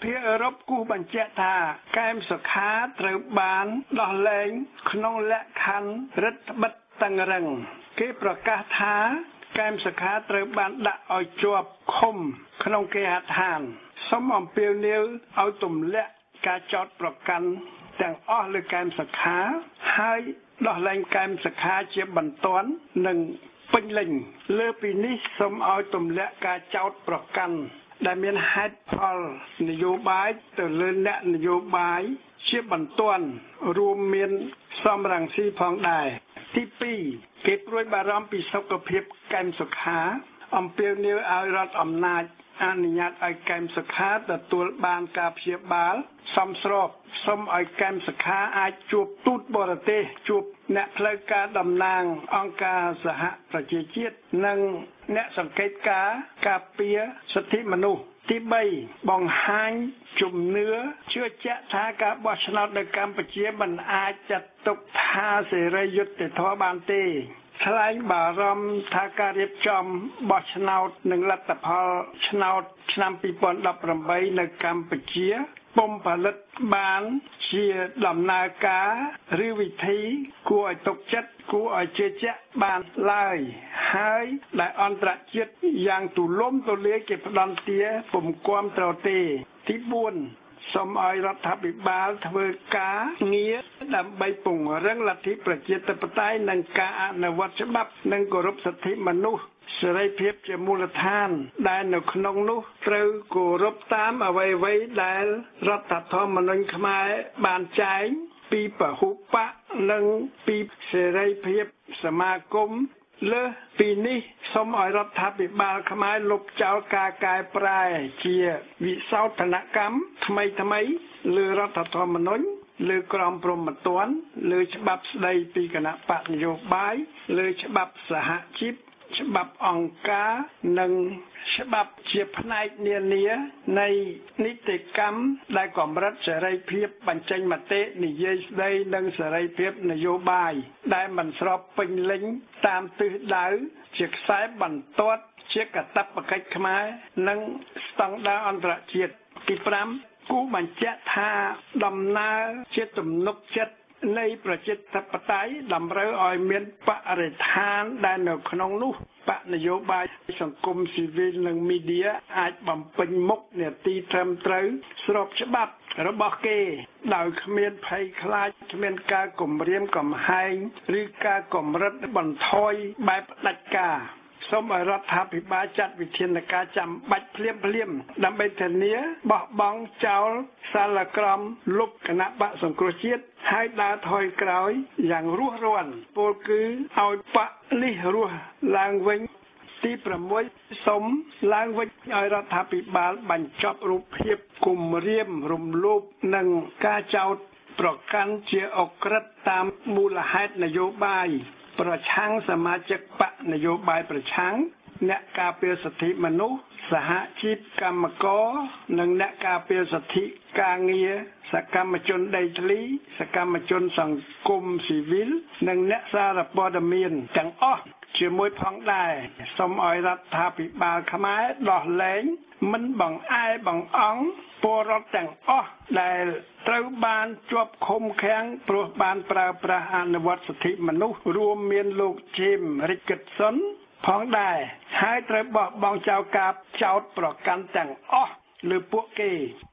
ភាគអឺរ៉ុបគូបញ្ជាក់ថាកែមសុខាត្រូវបានដោះលែងក្នុងលក្ខខណ្ឌរដ្ឋបិទតឹងរឹងគេប្រកាសថាកែមសុខាត្រូវបានដាក់ឲ្យជាប់ឃុំក្នុងគេហដ្ឋានសូមអំពាវនាវឲ្យទម្លាក់ការចោទប្រកាន់ទាំងអស់លើកែមសុខាហើយដោះលែងកែមសុខាជាបន្ទាន់និងពេញលេញលើពីនេះសូមឲ្យទម្លាក់ការចោទប្រកាន់ដែលមានហេតុផលនយោបាយទៅលើអ្នកនយោបាយជាបន្ទាន់រួមមានសំរងស៊ីផងដែរទី2គេព្រួយបារម្ភពីសុខភាពកែមសុខាអំពាវនាវឲ្យរដ្ឋអំណាចអនុញ្ញាតឲ្យកែមសុខាទទួលបានការព្យាបាលសមស្របសូមឲ្យកែមសុខាអាចជួបទូតបរទេសជួបអ្នកផ្លូវការតំណាងអង្គការសហប្រជាជាតិនិងអ្នកសង្កេតការពារសិទ្ធិមនុស្សទី3បង្ហាញជំនឿជឿជាក់ថាការបោះឆ្នោតនៅកម្ពុជាមិនអាចចាត់ទុកថាសេរីយុត្តិធម៌បានទេថ្លែងបារម្ភថាការរៀបចំបោះឆ្នោតនិងលទ្ធផលឆ្នោតឆ្នាំ2018នៅកម្ពុជាពុំផលិតបានជាដំណើរការឬវិធីគួរឲ្យទុកចិត្តគួរឲ្យជឿជាក់បានឡើយហើយដែលអន្តរជាតិយ៉ាងទូលំទូលាយគេផ្ដន្ទាពុំគាំទ្រទេទី4សូមឲ្យរដ្ឋាភិបាលធ្វើការងារដើម្បីពង្រឹងលទ្ធិប្រជាធិបតេយ្យនិងការអនុវត្តច្បាប់និងគោរពសិទ្ធិមនុស្សសេរីភាពជាមូលដ្ឋានដែលនៅក្នុងនោះត្រូវគោរពតាមអ្វីៗដែលរដ្ឋធម្មនុញ្ញខ្មែរបានចែងពីពហុបកនិងពីសេរីភាពសមាគមលើសពីនេះសូមឲ្យរដ្ឋាភិបាលខ្មែរលុបចោលការកែប្រែជាវិសោធនកម្មថ្មីលើរដ្ឋធម្មនុញ្ញលើក្រមព្រហ្មទណ្ឌលើច្បាប់ស្តីពីគណៈបកនយោបាយលើច្បាប់សហជីពច្បាប់អង្គការនិងច្បាប់ជាផ្នែកនានានៃនីតិកម្មដែលកម្រិតសេរីភាពបញ្ចេញមតិនិយាយស្តីនិងសេរីភាពនយោបាយដែលមិនស្របពេញលេញតាមទិសដៅជាខ្សែបន្ទាត់ជាកាតព្វកិច្ចខ្មែរនិងស្តង់ដារអន្តរជាតិទី5គូបញ្ជាក់ថាដំណើរជាទំនុកចិត្តនៃប្រជាធិបតេយ្យតម្រូវឲ្យមានបរិស្ថានដែលនៅក្នុងនោះបកនយោបាយសង្គមស៊ីវិលនិងមីឌាអាចបំពេញមុខនាទីត្រឹមត្រូវស្របច្បាប់របស់គេដោយគ្មានភ័យខ្លាចគ្មានការគំរាមកំហែងឬការកម្រិតបន្ថយបែបផ្ដាច់ការសូមឲ្យរដ្ឋាភិបាលចាត់វិធានការចាំបាច់ភ្លាមដើម្បីធានាបោះបង់ចោលសាលក្រមលុបគណៈបកសង្គ្រោះជាតិហើយដើរថយក្រោយយ៉ាងរស់រានពោលគឺឲ្យបកនេះរស់ឡើងវិញទី6សូមឡើងវិញឲ្យរដ្ឋាភិបាលបញ្ចប់រូបភាពគំរាមរំលោភនិងការចោទប្រកាន់ជាអក្រិតតាមមូលហេតុនយោបាយប្រឆាំងសមាជិកបកនយោបាយប្រឆាំងអ្នកការពារសិទ្ធិមនុស្សសហជីពកម្មករនិងអ្នកការពារសិទ្ធិការងារសកម្មជនដីធ្លីសកម្មជនសង្គមស៊ីវិលនិងអ្នកសារព័ត៌មានទាំងអស់ជាមួយផងដែរសូមឲ្យរដ្ឋាភិបាលខ្មែរដោះលែងមិនបង្អែបង្អង់ពលរដ្ឋទាំងអស់ដែលត្រូវបានជាប់ឃុំឃាំងព្រោះបានប្រើប្រាស់អនុវត្តសិទ្ធិមនុស្សរួមមានលោកជេមរិចកិតសុនផងដែរហើយត្រូវបោះបង់ចោលការចោទប្រកាន់ទាំងអស់លើពួកគេ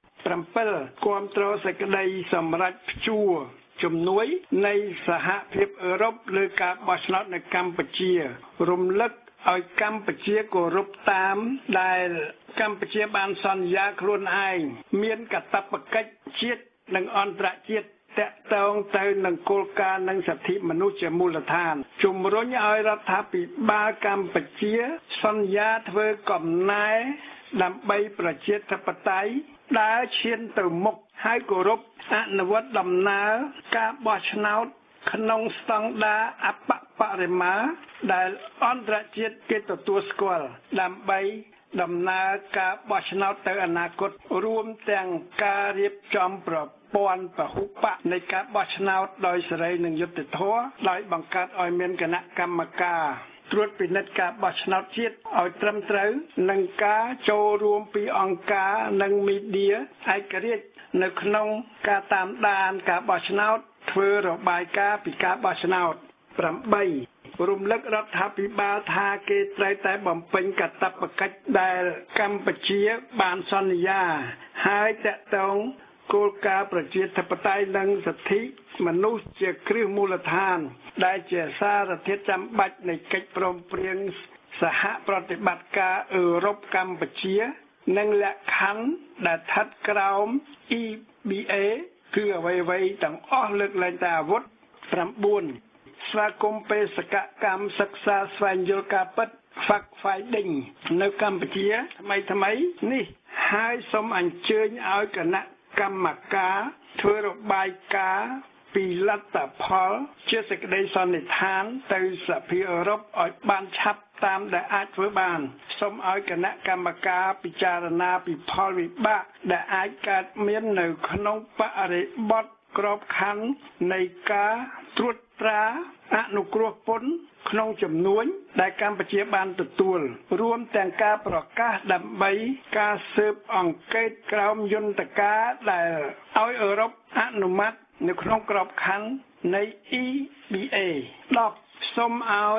7គាំទ្រសេចក្តីសម្រេចព្យួរជំនួយនៃសហភាពអឺរ៉ុបលើការបោះឆ្នោតនៅកម្ពុជារំលឹកឲ្យកម្ពុជាគោរពតាមដែលកម្ពុជាបានសន្យាខ្លួនឯងមានកាតព្វកិច្ចជាតិនិងអន្តរជាតិតាក់ទងទៅនឹងគោលការណ៍និងសិទ្ធិមនុស្សជាមូលដ្ឋានជំរុញឲ្យរដ្ឋាភិបាលកម្ពុជាសន្យាធ្វើកំណែដើម្បីប្រជាធិបតេយ្យដើរឈានទៅមុខហើយគោរពអនុវត្តដំណើរការបោះឆ្នោតក្នុងស្តង់ដារអបបរិមាដែលអន្តរជាតិគេទទួលស្គាល់ដើម្បីដំណើរការបោះឆ្នោតទៅអនាគតរួមទាំងការរៀបចំប្រព័ន្ធពហុបកនៃការបោះឆ្នោតដោយសេរីនិងយុត្តិធម៌ដោយបង្កើតឲ្យមានគណៈកម្មការត្រួតពិនិត្យការបោះឆ្នោតជាតិឲ្យត្រឹមត្រូវនិងការចូលរួមពីអង្គការនិងមីឌាឯករាជ្យនៅក្នុងការតាមដានការបោះឆ្នោតធ្វើរបាយការណ៍ពីការបោះឆ្នោត 8 រំលឹករដ្ឋាភិបាលថាគេត្រូវតែបំពេញកាតព្វកិច្ចដែលកម្ពុជាបានសន្យាហើយតាក់ទងគោលការណ៍ប្រជាធិបតេយ្យនិងសិទ្ធិមនុស្សជាគ្រឹះមូលដ្ឋានដែលជាសារធាតុចាំបាច់នៃកិច្ចព្រមព្រៀងសហប្រតិបត្តិការអឺរ៉ុបកម្ពុជានិងលក្ខខណ្ឌដែលស្ថិតក្រោម EBA គឺអ្វីៗទាំងអស់លើកលែងតែអាវុធ 9 ស្វាគមន៍បេសកកម្មសិក្សាស្វែងយល់ការពិត Fact Finding នៅកម្ពុជាថ្មីនេះហើយសូមអញ្ជើញឲ្យគណៈកម្មការធ្វើរបាយការណ៍ពីលទ្ធផលជាសេចក្តីសន្និដ្ឋានទៅសហភាពអឺរ៉ុបឲ្យបានឆាប់តាមដែលអាចធ្វើបានសូមឲ្យគណៈកម្មការពិចារណាពីផលវិបាកដែលអាចកើតមាននៅក្នុងបរិបទក្របខ័ណ្ឌនៃការត្រួតត្រាអនុគ្រោះពន្ធក្នុងចំនួនដែលកម្ពុជាបានទទួលរួមទាំងការប្រកាសដើម្បីការស៊ើបអង្កេតក្រោមយន្តការដែលឲ្យអឺរ៉ុបអនុម័តនៅក្នុងក្របខ័ណ្ឌនៃ EBA 10សូមឲ្យ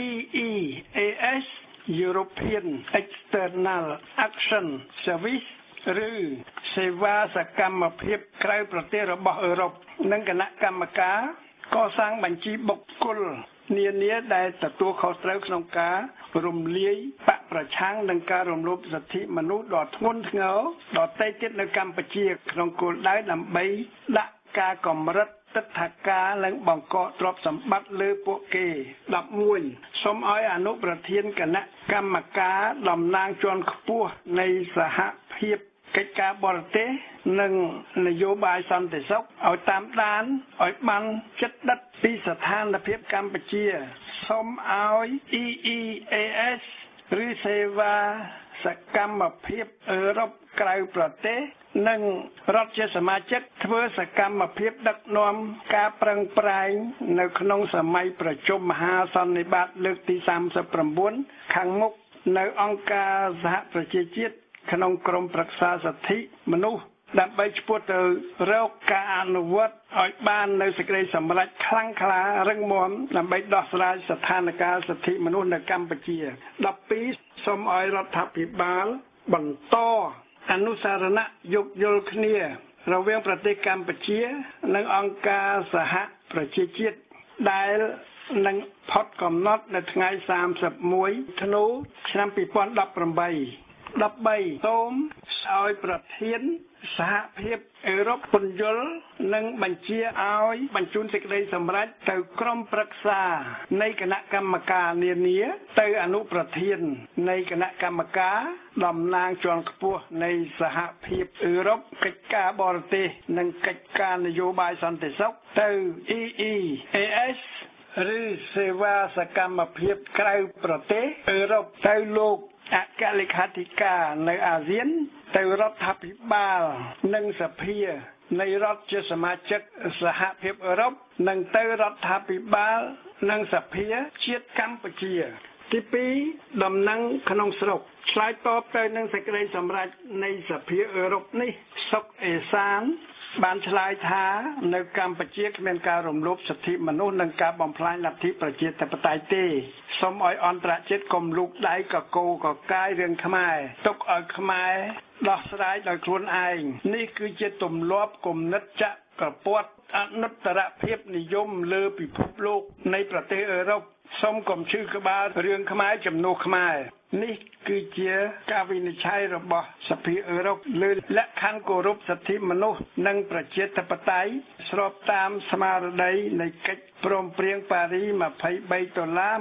EEAS European External Action Service ឬសេវាសកម្មភាពក្រៅប្រទេសរបស់អឺរ៉ុបនិងគណៈកម្មការកសាងបញ្ជីបុគ្គលនានាដែលទទួលខុសត្រូវក្នុងការរំលាយបកប្រឆាំងនឹងការរំលោភសិទ្ធិមនុស្សដ៏ធ្ងន់ធ្ងរដ៏តេជិតនៅកម្ពុជាក្នុងគោលដៅដើម្បីដាក់ការកម្រិតទិដ្ឋាការនិងបង្កកទ្រព្យសម្បត្តិលើពួកគេ11សូមឲ្យអនុប្រធានគណៈកម្មការតំណាងជាន់ខ្ពស់នៃសហភាពកិច្ចការបរទេសនិងនយោបាយសន្តិសុខឲ្យតាមដានឲ្យបានជិតដិតពីស្ថានភាពកម្ពុជាសូមឲ្យ EEAS ឬសេវាសកម្មភាពអឺរ៉ុបក្រៅប្រទេសនិងរដ្ឋជាសមាជិកធ្វើសកម្មភាពដឹកនាំការប្រឹងប្រែងនៅក្នុងសម័យប្រជុំមហាសន្និបាតលើកទី39ខាងមុខនៅអង្គការសហប្រជាជាតិក្នុងក្រុមប្រឹក្សាសិទ្ធិមនុស្សដើម្បីឆ្ពោះទៅរកការអនុវត្តឲ្យបាននៅសេចក្តីសម្រេចខ្លាំងក្លារឹងមាំដើម្បីដោះស្រាយស្ថានភាពសិទ្ធិមនុស្សនៅកម្ពុជា12សូមឲ្យរដ្ឋាភិបាលបន្តអនុសារណៈយោគយល់គ្នារវាងប្រទេសកម្ពុជានិងអង្គការសហប្រជាជាតិដែលនឹងផុតកំណត់នៅថ្ងៃ31ធ្នូឆ្នាំ2018 13សូមឲ្យប្រធានសហភាពអឺរ៉ុបពន្យល់និងបញ្ជាឲ្យបញ្ជូនសេចក្តីសម្រេចទៅក្រុមប្រឹក្សានៃគណៈកម្មការនានាទៅអនុប្រធាននៃគណៈកម្មការតំណាងជាន់ខ្ពស់នៃសហភាពអឺរ៉ុបកិច្ចការបរទេសនិងកិច្ចការនយោបាយសន្តិសុខទៅ EEAS ឬសេវាសកម្មភាពក្រៅប្រទេសអឺរ៉ុបទៅលោកអគ្គលេខាធិការនៅអាស៊ានទៅរដ្ឋាភិបាលនិងសភានៃរដ្ឋជាសមាជិកសហភាពអឺរ៉ុបនិងទៅរដ្ឋាភិបាលនិងសភាជាតិកម្ពុជាទី2ដំណឹងក្នុងស្រុកឆ្លើយតបទៅនឹងសេចក្តីសម្រេចនៃសភាអឺរ៉ុបនេះសុកអេសានបានឆ្លើយថានៅកម្ពុជាគ្មានការរំលោភសិទ្ធិមនុស្សនិងការបំផ្លាញលទ្ធិប្រជាធិបតេយ្យទេសូមឲ្យអន្តរជាតិកុំលូកដៃកកោកកាយរឿងខ្មែរទុកឲ្យខ្មែរដោះស្រាយដោយខ្លួនឯងនេះគឺជាទម្លាប់គំនិតចក្រពត្តិអនុត្តរភាពនិយមលើពិភពលោកនៃប្រទេសអឺរ៉ុបសូមកុំឈឺក្បាលរឿងខ្មែរជំនួសខ្មែរនេះគឺជាការវិនិច្ឆ័យរបស់សភាអឺរ៉ុបលើលក្ខខណ្ឌគោរពសិទ្ធិមនុស្សនិងប្រជាធិបតេយ្យស្របតាមស្មារតីនៃកិច្ចព្រមព្រៀងប៉ារី23ដុល្លារ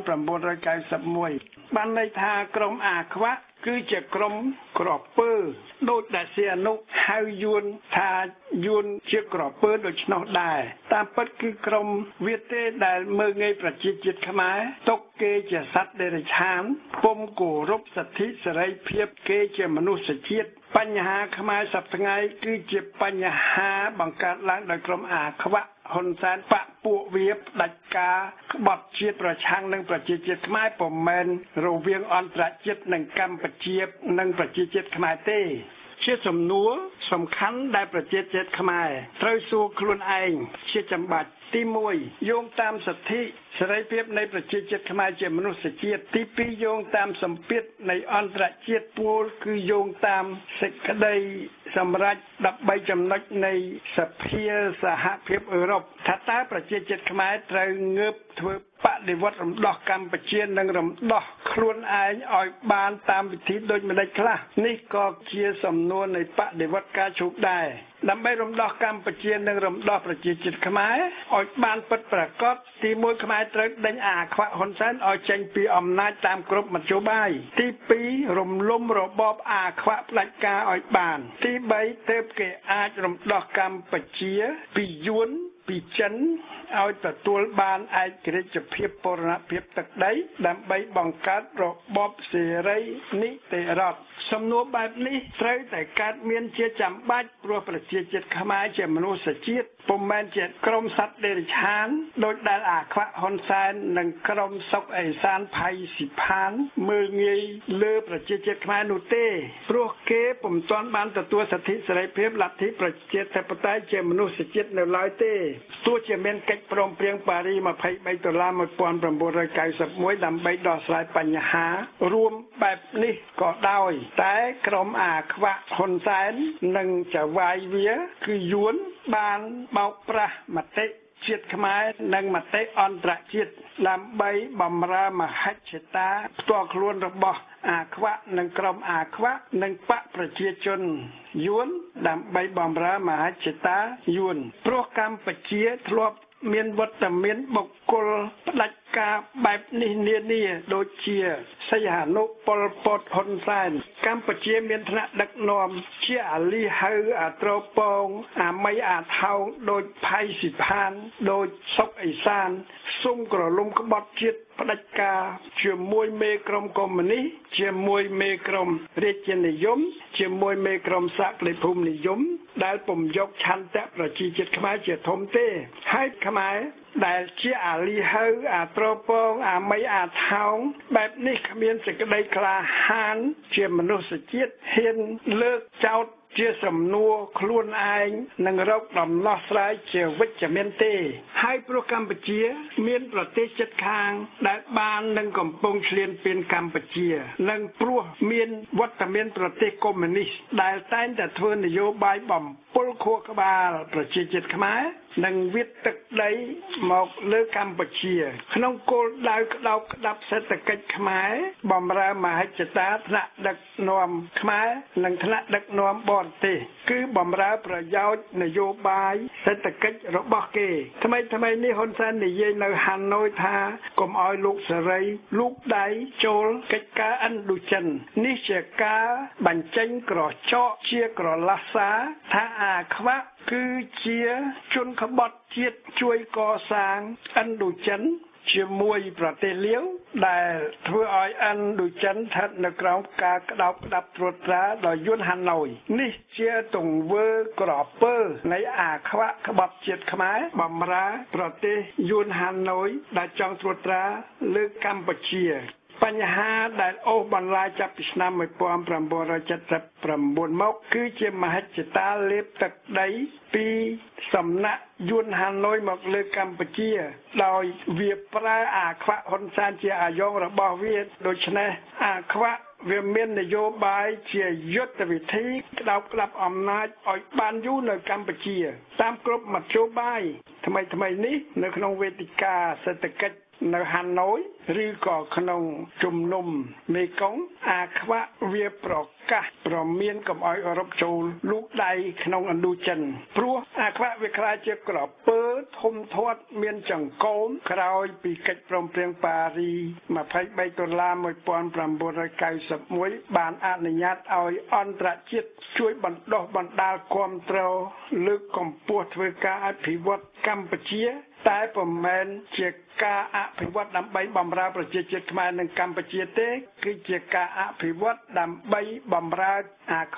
1991បានន័យថាក្រុមអាខ្វាក់គឺជាក្រុមក្រពើដូចដែលសៀអនុហៅយួនថាយួនជាក្រពើដូច្នោះដែរតាមពិតគឺក្រុមវាទេដែលមើងងាយប្រជាជាតិខ្មែរទុកគេជាសត្វដេរឆានពុំគោរពសិទ្ធិសេរីភាពគេជាមនុស្សជាតិបញ្ហាខ្មែរសប្តាហ៍ថ្ងៃគឺជាបញ្ហាបង្កើតឡើងដោយក្រុមអាខ្វាក់ហ៊ុនសែនបកពួកវាផ្ដាច់ការក្បត់ជាតិប្រឆាំងនឹងប្រជាជាតិខ្មែរពុំមែនរវាងអន្តរជាតិនិងកម្ពុជានិងប្រជាជាតិខ្មែរទេជាសំណួរសំខាន់ដែលប្រជាជាតិខ្មែរត្រូវសួរខ្លួនឯងជាចាំបាច់ទី1យោងតាមសិទ្ធិសេរីភាពនៃប្រជាជាតិខ្មែរជាមនុស្សជាតិទី2យោងតាមសម្ពាធនៃអន្តរជាតិពួលគឺយោងតាមសេចក្តីសម្រេច13ចំណុចនៃសភាសហភាពអឺរ៉ុបថាតើប្រជាជាតិខ្មែរត្រូវងើបធ្វើបដិវត្តរំដោះកម្ពុជានិងរំដោះខ្លួនឯងឲ្យបានតាមវិធីដូចម្តេចខ្លះនេះក៏ជាសំណួរនៃបដិវត្តការជោគដែរដើម្បីរំដោះកម្ពុជានិងរំដោះប្រជាជាតិខ្មែរឲ្យបានពិតប្រាកដទី1ខ្មែរត្រូវដេញអាខ្វាក់ហ៊ុនសែនឲ្យចេញពីអំណាចតាមគ្រប់មធ្យោបាយទី2រំលំរបបអាខ្វាក់ផ្ដាច់ការឲ្យបានទី3ទើបគេអាចរំដោះកម្ពុជាពីយួនពីចិនឲ្យទទួលបានឯករាជ្យភាពបូរណភាពទឹកដីដើម្បីបង្កើតរបបសេរីនីតិរដ្ឋសំណួរបែបនេះត្រូវតែកើតមានជាចាំបាច់ព្រោះប្រជាជាតិខ្មែរជាមនុស្សជាតិពុំមែនជាក្រុមសត្វដេរឆានដោយដែលអាខ្វាក់ហ៊ុនសែននិងក្រុមសុកអេសានផៃស៊ីផានមើលងាយលើប្រជាជាតិខ្មែរនោះទេព្រោះគេពុំទាន់បានទទួលសិទ្ធិសេរីភាពលទ្ធិប្រជាធិបតេយ្យជាមនុស្សជាតិនៅឡើយទេទោះជាមានកិច្ចព្រមព្រៀងប៉ារី$23 1991ដើម្បីដោះស្រាយបញ្ហារួមបែបនេះក៏ដោយតែក្រុមអាខ្វាក់ហ៊ុនសែននិងចៅហ្វាយវាគឺយួនបានបោកប្រាស់មតិជាតិខ្មែរនិងមតិអន្តរជាតិដើម្បីបំរើមហិច្ឆតាផ្ទាល់ខ្លួនរបស់អាខ្វាក់និងក្រុមអាខ្វាក់និងបកប្រជាជនយួនដើម្បីបំរើមហិច្ឆតាយួនព្រោះកម្ពុជាធ្លាប់មានវត្តមានបុគ្គលផ្ដាច់ការបែបនេះនានាដូចជាសីហនុប៉ុលពតហ៊ុនសែនកម្ពុជាមានថ្នាក់ដឹកនាំជាអាលីហៅអាត្រពងអាមីអាថោងដូចផៃស៊ីផានដូចសុកអេសានសុំក្រលុំក្បត់ជាតិផ្ដាច់ការជាមួយមេក្រុមកុម្មុយនីសជាមួយមេក្រុមរាជានិយមជាមួយមេក្រុមសក្តិភូមិនិយមដែលពុំយកឆន្ទៈប្រជាជាតិខ្មែរជាធំទេហើយខ្មែរដែលជាអាលីហៅអាត្រពងអាមីអាថោងបែបនេះគ្មានសេចក្តីក្លាហានជាមនុស្សជាតិហ៊ានលើកចោទជាសំណួរខ្លួនឯងនឹងរកដំណោះស្រាយជាវិជ្ជមានទេហើយព្រោះកម្ពុជាមានប្រទេសជិតខាងដែលបាននឹងកំពុងឈ្លានពានកម្ពុជានិងព្រោះមានវត្តមានប្រទេសកុម្មុយនីសដែលតែងតែធ្វើនយោបាយបំពុលខួរក្បាលប្រជាជាតិខ្មែរនិងវិតទឹកដីមកលើកម្ពុជាក្នុងគោលដៅក្តោបក្តាប់សេដ្ឋកិច្ចខ្មែរបម្រើមហិច្ឆតាថ្នាក់ដឹកនាំខ្មែរនិងថ្នាក់ដឹកនាំបរទេសគឺបម្រើប្រយោជន៍នយោបាយសេដ្ឋកិច្ចរបស់គេថ្មីនេះហ៊ុនសែននិយាយនៅហាណូយថាកុំឲ្យលោកសេរីលូកដៃចូលកិច្ចការឥណ្ឌូចិននេះជាការបញ្ចេញក្រចកជាក្រឡាសាថាអាខ្វាក់គឺជាជនក្បត់ជាតិជួយកសាងឥណ្ឌូចិនជាមួយប្រទេសលាវដែលធ្វើឲ្យឥណ្ឌូចិនស្ថិតនៅក្រោមការក្តោបក្តាប់ត្រួតត្រាដោយយួនហាណូយនេះជាទង្វើក្រពើនៃអាខ្វាក់ក្បត់ជាតិខ្មែរបម្រើប្រទេសយួនហាណូយដែលចង់ត្រួតត្រាលើកម្ពុជាបញ្ហាដែលអូសបន្លាយចាប់ពីឆ្នាំ1979មកគឺជាមហិច្ឆតាលេបទឹកដីពីសំណាក់យួនហាណូយមកលើកម្ពុជាដោយវាប្រើអាខ្វាក់ហ៊ុនសែនជាអាយ៉ងរបស់វាដូច្នេះអាខ្វាក់វាមាននយោបាយជាយុទ្ធវិធីក្តោបក្តាប់អំណាចឲ្យបានយូរនៅកម្ពុជាតាមគ្រប់មធ្យោបាយថ្មីនេះនៅក្នុងវេទិកាសេដ្ឋកិច្ចនៅហាណូយឬក៏ក្នុងជំនុំមេគង្គអាខ្វាក់វាប្រកាសប្រមានកុំឲ្យអឺរ៉ុបចូលលូកដៃក្នុងឥណ្ឌូចិនព្រោះអាខ្វាក់វាក្លាយជាក្រពើធំធាត់មានចង្កូមក្រោយពីកិច្ចព្រមព្រៀងប៉ារី$23 1991បានអនុញ្ញាតឲ្យអន្តរជាតិជួយបណ្ដុះបណ្ដាលគាំទ្រលើកកម្ពស់ធ្វើការអភិវឌ្ឍកម្ពុជាតែពុំមែនជាការអភិវឌ្ឍដើម្បីបម្រើប្រជាជាតិខ្មែរនិងកម្ពុជាទេគឺជាការអភិវឌ្ឍដើម្បីបម្រើអាខ្វាក់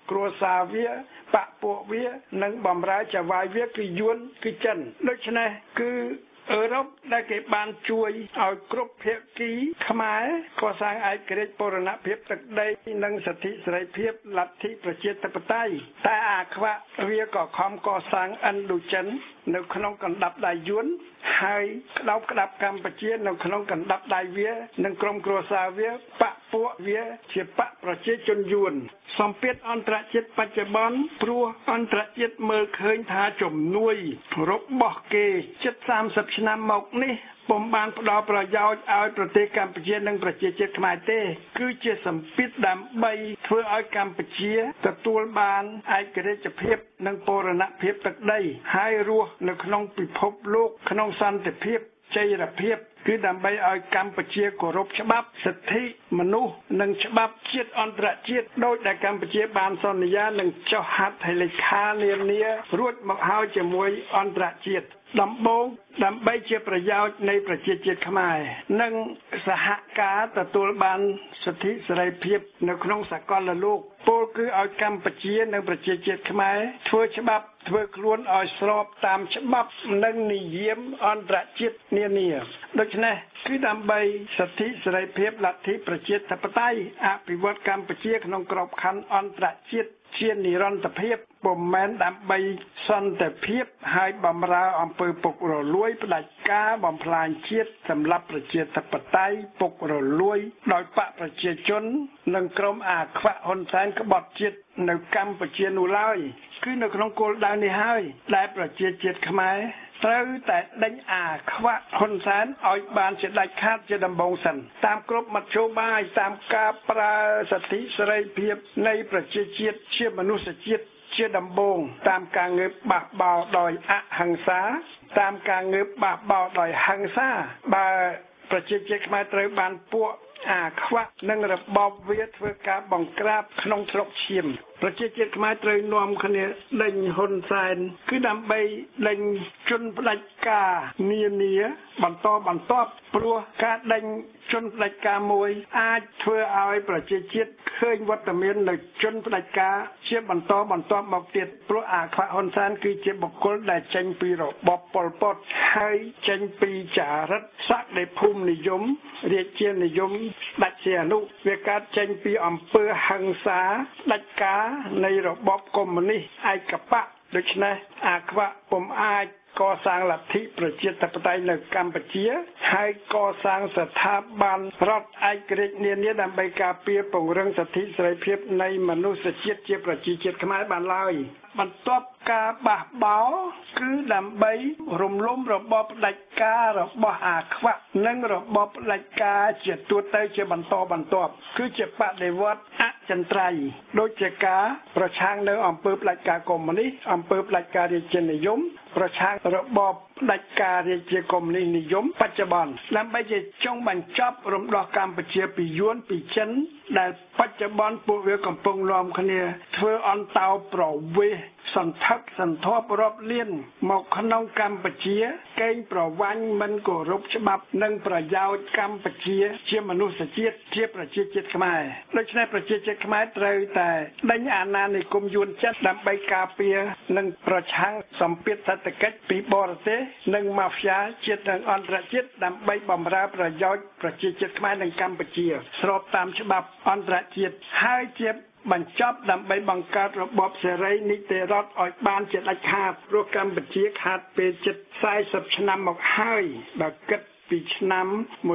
គ្រួសារវាបពពួកវានិងបំរើចៅហ្វាយវាគឺយួនគឺចិនដូច្នេះគឺអឺរ៉ុបដែលគេបានជួយឲ្យគ្រប់ភាគីខ្មែរកសាងឯករាជ្យបូរណភាពទឹកដីនិងសិទ្ធិសេរីភាពលទ្ធិប្រជាធិបតេយ្យតែអាខ្វាក់វាក៏ខំកសាងឥណ្ឌូចិននៅក្នុងកណ្ដាប់ដៃយួនហើយក្តោបក្តាប់កម្ពុជានៅក្នុងកណ្ដាប់ដៃវានិងក្រុមគ្រួសារវាបពពួកវាជាបកប្រជាជនយួនសម្ពាធអន្តរជាតិបច្ចុប្បន្នព្រោះអន្តរជាតិមើលឃើញថាជំនួយរបស់គេជិត30ឆ្នាំមកនេះពុំបានផ្ដល់ប្រយោជន៍ឲ្យប្រទេសកម្ពុជានិងប្រជាជាតិខ្មែរទេគឺជាសម្ពាធដើម្បីធ្វើឲ្យកម្ពុជាទទួលបានឯករាជ្យភាពនិងបូរណភាពទឹកដីហើយរស់នៅក្នុងពិភពលោកក្នុងសន្តិភាពចីរភាពគឺដើម្បីឲ្យកម្ពុជាគោរពច្បាប់សិទ្ធិមនុស្សនិងច្បាប់ជាតិអន្តរជាតិដោយដែលកម្ពុជាបានសន្យានឹងចុះហត្ថលេខានានារួចមកហើយជាមួយអន្តរជាតិដំបូងដើម្បីជាប្រយោជន៍នៃប្រជាជាតិខ្មែរនិងសហការទទួលបានសិទ្ធិសេរីភាពនៅក្នុងសកលលោកពលគឺឲ្យកម្ពុជានិងប្រជាជាតិខ្មែរធ្វើច្បាប់ធ្វើខ្លួនឲ្យស្របតាមច្បាប់និងនិយមអន្តរជាតិនានាដូច្នេះគឺដើម្បីសិទ្ធិសេរីភាពលទ្ធិប្រជាធិបតេយ្យអភិវឌ្ឍកម្ពុជាក្នុងក្របខ័ណ្ឌអន្តរជាតិជានិរន្តរភាពពុំមែនដើម្បីសន្តិភាពហើយបំរើអំពើពុករលួយផ្ដាច់ការបំផ្លាញជាតិសម្រាប់ប្រជាធិបតេយ្យពុករលួយដោយបកប្រជាជននិងក្រុមអាខ្វាក់ហ៊ុនសែនក្បត់ជាតិនៅកម្ពុជានោះឡើយគឺនៅក្នុងគោលដៅនេះហើយដែលប្រជាជាតិខ្មែរត្រូវតែដេញអាខ្វាក់ហ៊ុនសែនឲ្យបានជាដាច់ខាតជាដំបូងសិនតាមគ្រប់មធ្យោបាយតាមការប្រើសិទ្ធិសេរីភាពនៃប្រជាជាតិជាមនុស្សជាតិជាដំបូងតាមការងើបបះបោរដោយអហិង្សាតាមការងើបបះបោរដោយហិង្សាបើប្រជាជាតិខ្មែរត្រូវបានពួកអាខ្វាក់និងរបបវាធ្វើការបង្ក្រាបក្នុងស្រុកឈាមប្រជាជាតិខ្មែរត្រូវនាំគ្នាដេញហ៊ុនសែនគឺដើម្បីដេញជនផ្ដាច់ការនានាបន្តបន្ទាប់ព្រោះការដេញជនផ្ដាច់ការមួយអាចធ្វើឲ្យប្រជាជាតិឃើញវត្តមាននៃជនផ្ដាច់ការជាបន្តបន្ទាប់មកទៀតព្រោះអាខ្វាក់ហ៊ុនសែនគឺជាបុគ្គលដែលចេញពីរបបប៉ុលពតហើយចេញពីចារិតសក្តិភូមិនិយមរាជានិយមស្ដេចសីហនុវាកើតចេញពីអំពើហិង្សាស្ដេចការនៃរបបកុម្មុយនីសឯកបកដូច្នេះអាខ្វាក់ពុំអាចកសាងលទ្ធិប្រជាធិបតេយ្យនៅកម្ពុជាហើយកសាងស្ថាប័នរដ្ឋឯករាជ្យនានាដើម្បីការពារពង្រឹងសិទ្ធិសេរីភាពនៃមនុស្សជាតិជាប្រជាជាតិខ្មែរបានឡើយបន្ទាប់ការបះបោរគឺដើម្បីរំលំរបបផ្ដាច់ការរបស់អាខ្វាក់និងរបបផ្ដាច់ការជាទូទៅជាបន្តបន្ទាប់គឺជាបដិវត្តអចិន្ត្រៃយ៍ដូចជាការប្រឆាំងនៅអំពើផ្ដាច់ការកុម្មុយនីសអំពើផ្ដាច់ការរាជានិយមប្រឆាំងរបបផ្ដាច់ការរាជាកុម្មុយនីសនិយមបច្ចុប្បន្នដើម្បីជាចុងបញ្ចប់រំដោះកម្ពុជាពីយួនពីចិនដែលបច្ចុប្បន្នពួកវាកំពុងនាំគ្នាធ្វើអន្តោប្រវេសន៍សន្ធឹកសន្ធាប់រាប់លានមកក្នុងកម្ពុជាកេងប្រវ័ញ្ចមិនគោរពច្បាប់និងប្រយោជន៍កម្ពុជាជាមនុស្សជាតិជាប្រជាជាតិខ្មែរដូច្នេះប្រជាជាតិខ្មែរត្រូវតែដេញអាណានិគមយួនចិនដើម្បីការពារនិងប្រឆាំងសម្ពាធសេដ្ឋកិច្ចពីបរទេសនិងម៉ាហ្វ្យាជាតិនិងអន្តរជាតិដើម្បីបម្រើប្រយោជន៍ប្រជាជាតិខ្មែរនិងកម្ពុជាស្របតាមច្បាប់អន្តរជាតិហើយជាបញ្ចប់ដើម្បីបង្កើតរបបសេរីនីតិរដ្ឋឲ្យបានជាដាច់ខាតព្រោះកម្ពុជាខាតពេលជិត40ឆ្នាំមកហើយបើគិតពីឆ្នាំ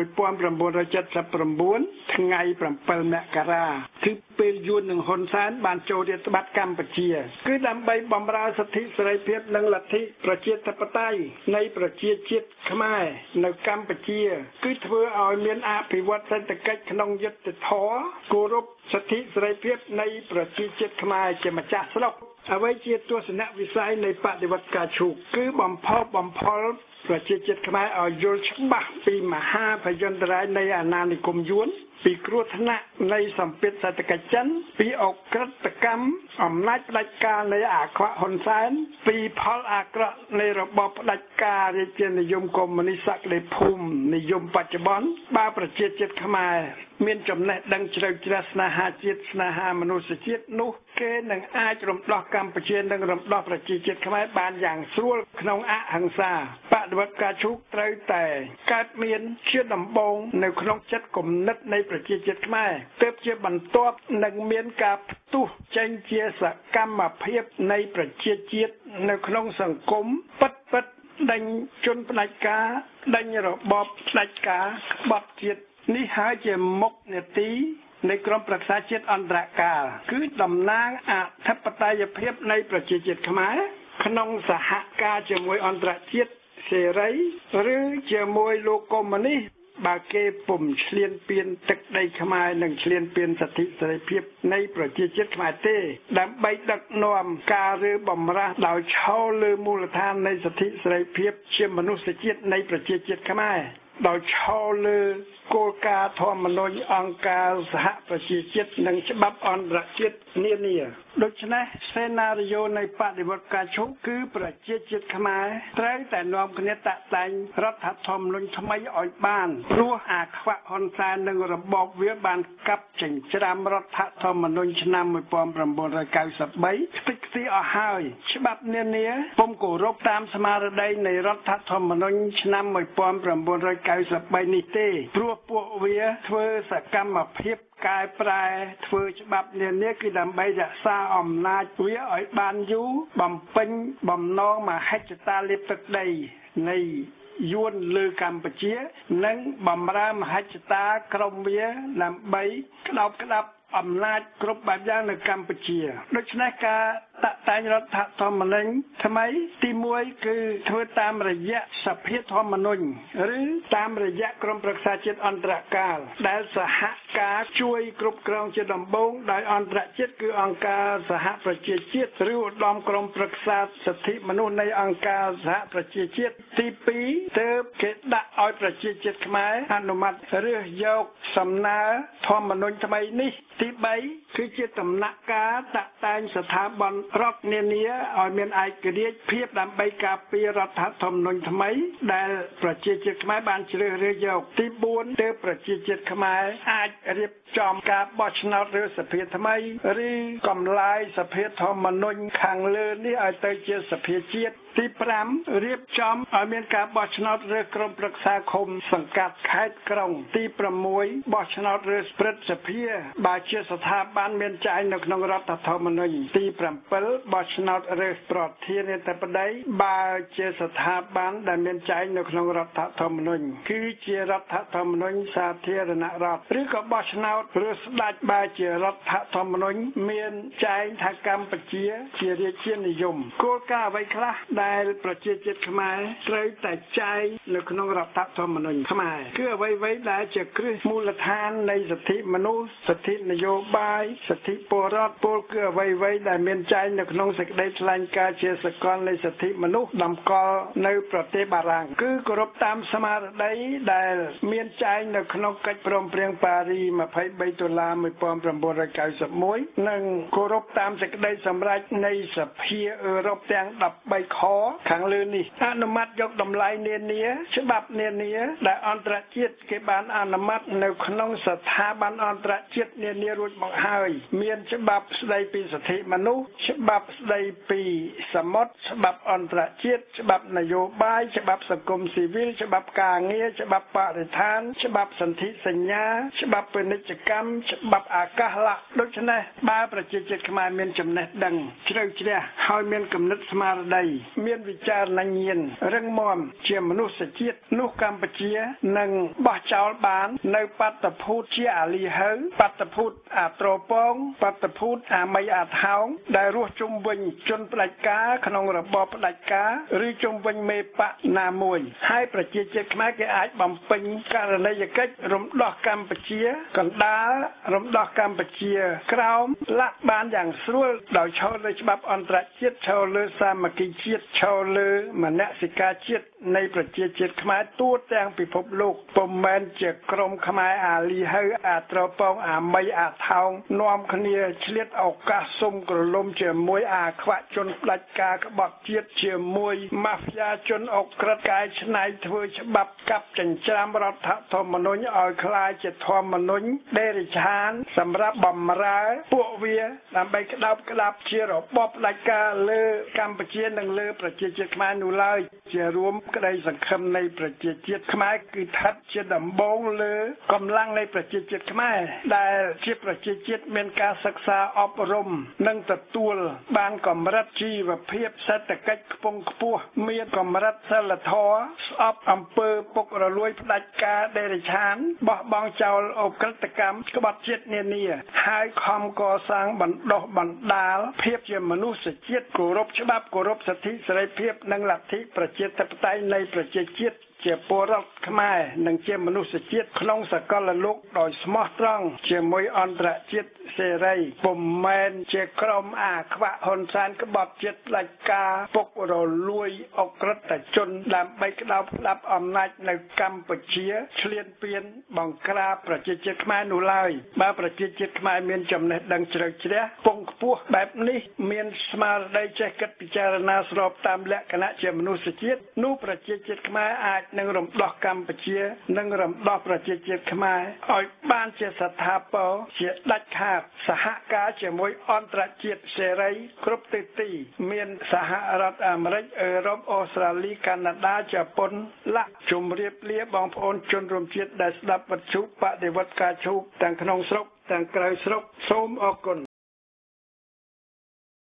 1979ថ្ងៃ7មករាគឺពេលយួននិងហ៊ុនសែនបានចូលរាតត្បាតកម្ពុជាគឺដើម្បីបម្រើសិទ្ធិសេរីភាពនិងលទ្ធិប្រជាធិបតេយ្យនៃប្រជាជាតិខ្មែរនៅកម្ពុជាគឺធ្វើឲ្យមានអភិវឌ្ឍសេដ្ឋកិច្ចក្នុងយុត្តិធម៌គោរពសិទ្ធិសេរីភាពនៃប្រជាជាតិខ្មែរជាម្ចាស់ស្រុកអ្វីជាទស្សនវិស័យនៃបដិវត្តការឈូកគឺបំផុសបំផុលប្រជាជាតិខ្មែរឲ្យយល់ច្បាស់ពីមហាភយន្តរាយនៃអាណានិគមយួនពីគ្រោះថ្នាក់នៃសម្ពាធសេដ្ឋកិច្ចចិនពីអក្រិតកម្មអំណាចផ្ដាច់ការនៃអាខ្វាក់ហ៊ុនសែនពីផលអាក្រក់នៃរបបផ្ដាច់ការរាជានិយមកុម្មុយនីសសក្តិភូមិនិយមបច្ចុប្បន្នបើប្រជាជាតិខ្មែរមានចំណេះដឹងជ្រៅជ្រះស្នេហាជាតិស្នេហាមនុស្សជាតិនោះគេនឹងអាចរំដោះកម្ពុជានិងរំដោះប្រជាជាតិខ្មែរបានយ៉ាងស្រួលក្នុងអហិង្សាបដិវត្តការឈូកត្រូវតែកើតមានជាដំបូងនៅក្នុងចិត្តគំនិតនៃប្រជាជាតិខ្មែរទើបជាបន្ទាប់នឹងមានការផ្ទុះចេញជាសកម្មភាពនៃប្រជាជាតិនៅក្នុងសង្គមពិតដេញជនផ្ដាច់ការដេញរបបផ្ដាច់ការក្បត់ជាតិនេះហើយជាមុខនីតិនៃក្រមប្រឹក្សាជាតិអន្តរកាលគឺតំណាងអធិបតេយ្យភាពនៃប្រជាជាតិខ្មែរក្នុងសហការជាមួយអន្តរជាតិសេរីឬជាមួយលោកកុម្មុយនីសបើគេពុំឆ្លៀនពៀនទឹកដីខ្មែរនិងឆ្លៀនពៀនសិទ្ធិសេរីភាពនៃប្រជាជាតិខ្មែរទេដើម្បីដឹកនាំការឬបំរាស់ដោយឈលលើមូលដ្ឋាននៃសិទ្ធិសេរីភាពជាមនុស្សជាតិនៃប្រជាជាតិខ្មែរដោយឈលលើគោលការណ៍ធម្មនុញ្ញអង្គការសហប្រជាជាតិនិងច្បាប់អន្តរជាតិនានាដូច្នេះសេណារីយ៉ូនៃបដិវត្តការឈូកគឺប្រជាជាតិខ្មែរត្រូវតែនាំគ្នាតាក់តែងរដ្ឋធម្មនុញ្ញថ្មីឲ្យបានព្រោះអាខ្វាក់ហ៊ុនសែននិងរបបវាបានកាប់ចិញ្ច្រាំរដ្ឋធម្មនុញ្ញឆ្នាំ1993ខ្ទេចខ្ទីអស់ហើយច្បាប់នានាពុំគោរពតាមស្មារតីនៃរដ្ឋធម្មនុញ្ញឆ្នាំ1993នេះទេព្រោះពួកវាធ្វើសកម្មភាពកែប្រែធ្វើច្បាប់នានាគឺដើម្បីរក្សាអំណាចវាឲ្យបានយូរបំពេញបំណងមហិច្ឆតាលាភទឹកដីនៃយួនលើកម្ពុជានិងបំរើមហិច្ឆតាក្រមវាដើម្បីក្តោបក្តាប់អំណាចគ្រប់បែបយ៉ាងនៅកម្ពុជាដូច្នេះការតាក់តែងរដ្ឋធម្មនុញ្ញថ្មីទី1គឺធ្វើតាមរយៈសភាធម្មនុញ្ញឬតាមរយៈក្រុមប្រឹក្សាជាតិអន្តរកាលដែលសហការជួយគ្រប់គ្រងជាដំបូងដោយអន្តរជាតិគឺអង្គការសហប្រជាជាតិឬឧត្តមក្រុមប្រឹក្សាសិទ្ធិមនុស្សនៃអង្គការសហប្រជាជាតិទី2ទើបគេដាក់ឲ្យប្រជាជាតិខ្មែរអនុម័តរើសយកសំណើធម្មនុញ្ញថ្មីនេះទី3គឺជាដំណាក់កាលតាក់តែងស្ថាប័នរដ្ឋនានាឲ្យមានឯករាជ្យភាពដើម្បីការពាររដ្ឋធម្មនុញ្ញថ្មីដែលប្រជាជាតិខ្មែរបានជ្រើសរើសយកទី4ទើបប្រជាជាតិខ្មែរអាចរៀបចំការបោះឆ្នោតឬសភាថ្មីឬកំឡាយសភាធម្មនុញ្ញខាងលើនេះឲ្យទៅជាសភាជាតិទី5រៀបចំឲ្យមានការបោះឆ្នោតឬក្រុមប្រឹក្សាឃុំសង្កាត់ខេត្តក្រុងទី6បោះឆ្នោតឬព្រឹទ្ធសភាបើជាស្ថាប័នមានចែងនៅក្នុងរដ្ឋធម្មនុញ្ញទី7បោះឆ្នោតឬប្រធានាធិបតីបើជាស្ថាប័នដែលមានចែងនៅក្នុងរដ្ឋធម្មនុញ្ញគឺជារដ្ឋធម្មនុញ្ញសាធារណរដ្ឋឬក៏បោះឆ្នោតឬស្ដេចបើជារដ្ឋធម្មនុញ្ញមានចែងថាកម្ពុជាជារាជានិយមគោលការណ៍អ្វីខ្លះដែលប្រជាជាតិខ្មែរត្រូវតែចែងនៅក្នុងរដ្ឋធម្មនុញ្ញខ្មែរគឺអ្វីៗដែលជាគ្រឹះមូលដ្ឋាននៃសិទ្ធិមនុស្សសិទ្ធិនយោបាយសិទ្ធិពលរដ្ឋពលគឺអ្វីៗដែលមានចែងនៅក្នុងសេចក្តីថ្លែងការណ៍ជាសកលនៃសិទ្ធិមនុស្សតម្កល់នៅប្រទេសបារាំងគឺគោរពតាមស្មារតីដែលមានចែងនៅក្នុងកិច្ចព្រមព្រៀងប៉ារី23តុលា1991និងគោរពតាមសេចក្តីសម្រេចនៃសភាអឺរ៉ុបទាំង13ខខាងលើនេះអនុម័តយកតម្លៃនានាច្បាប់នានាដែលអន្តរជាតិគេបានអនុម័តនៅក្នុងស្ថាប័នអន្តរជាតិនានារួចមកហើយមានច្បាប់ស្តីពីសិទ្ធិមនុស្សច្បាប់ស្តីពីសមុទ្រច្បាប់អន្តរជាតិច្បាប់នយោបាយច្បាប់សង្គមស៊ីវិលច្បាប់ការងារច្បាប់បរិស្ថានច្បាប់សន្ធិសញ្ញាច្បាប់ពាណិជ្ជកម្មច្បាប់អាកាសលៈដូច្នេះបើប្រជាជាតិខ្មែរមានចំណេះដឹងជ្រៅជ្រះហើយមានគំនិតស្មារតីមានវិចារណញ្ញាណរឹងមាំជាមនុស្សជាតិនោះកម្ពុជានឹងបោះចោលបាននៅបាតុភូតជាអាលីហើបាតុភូតអាត្រពងបាតុភូតអាមីអាថោងដែលរស់ជុំវិញជនផ្ដាច់ការក្នុងរបបផ្ដាច់ការឬជុំវិញមេបកណាមួយហើយប្រជាជាតិខ្មែរគេអាចបំពេញករណីយកិច្ចរំដោះកម្ពុជាកណ្ដាលរំដោះកម្ពុជាក្រោមលាក់បានយ៉ាងស្រួលដោយឈរលើច្បាប់អន្តរជាតិឈរលើសាមគ្គីជាតិឈរលើមនសិការជាតិនៃប្រជាជាតិខ្មែរទូទាំងពិភពលោកពុំមែនជាក្រុមខ្មែរអាលីហើអាត្រពងអាមីអាថោងនាំគ្នាឆ្លៀតឱកាសសុំក្រឡុំជាមួយអាខ្វាក់ជនផ្ដាច់ការក្បត់ជាតិជាមួយម៉ាហ្វយ៉ាជនអុកក្រិតកែច្នៃធ្វើច្បាប់កាប់ចិញ្ច្រាំរដ្ឋធម្មនុញ្ញឲ្យคล้ายជាធម្មនុញ្ញដេរិឆានសម្រាប់បំរើពួកវាដើម្បីក្តោបក្តាប់ជារបបផ្ដាច់ការលើកម្ពុជានិងលើប្រជាជាតិខ្មែរនោះឡើយជារួមក្តីសង្ឃឹមនៃប្រជាជាតិខ្មែរគឺស្ថិតជាដំបូងលើកម្លាំងនៃប្រជាជាតិខ្មែរដែលជាប្រជាជាតិមានការសិក្សាអប់រំនិងទទួលបានកម្រិតជីវភាពសេដ្ឋកិច្ចខ្ពង់ខ្ពស់មានកម្រិតសីលធម៌ស្អប់អំពើពុករលួយផ្ដាច់ការដេរិឆានបោះបង់ចោលអក្រិតកម្មក្បត់ជាតិនានាហើយខំកសាងបណ្ដុះបណ្ដាលភាពជាមនុស្សជាតិគោរពច្បាប់គោរពសិទ្ធិសេរីភាពនិងលទ្ធិប្រជាធិបតេយ្យនៃប្រជាជាតិជាពលរដ្ឋខ្មែរនិងជាមនុស្សជាតិក្នុងសកលលោកដោយស្មោះត្រង់ជាមួយអន្តរជាតិសេរីពុំមែនជាក្រុមអាខ្វាក់ហ៊ុនសែនក្បត់ជាតិផ្ដាច់ការពុករលួយអក្រិតជនដើម្បីក្តោបក្តាប់អំណាចនៅកម្ពុជាឈ្លានពានបង្ក្រាបប្រជាជាតិខ្មែរនោះឡើយបើប្រជាជាតិខ្មែរមានចំណេះដឹងជ្រៅជ្រះពងខ្ពស់បែបនេះមានស្មារតីចេះគិតពិចារណាស្របតាមលក្ខណៈជាមនុស្សជាតិនោះប្រជាជាតិខ្មែរអាចនឹងរំដោះកម្ពុជានិងរំដោះប្រជាជាតិខ្មែរឲ្យបានជាស្ថាពរជាដាច់ខាតសហការជាមួយអន្តរជាតិសេរីគ្រប់ទិសទីមានសហរដ្ឋអាមេរិកអឺរ៉ុបអូស្ត្រាលីកាណាដាជប៉ុនឡាក់ជម្រាបលាបងប្អូនជនរួមជាតិដែលស្ដាប់វិទ្យុបដិវត្តការជូបទាំងក្នុងស្រុកទាំងក្រៅស្រុកសូមអរគុណ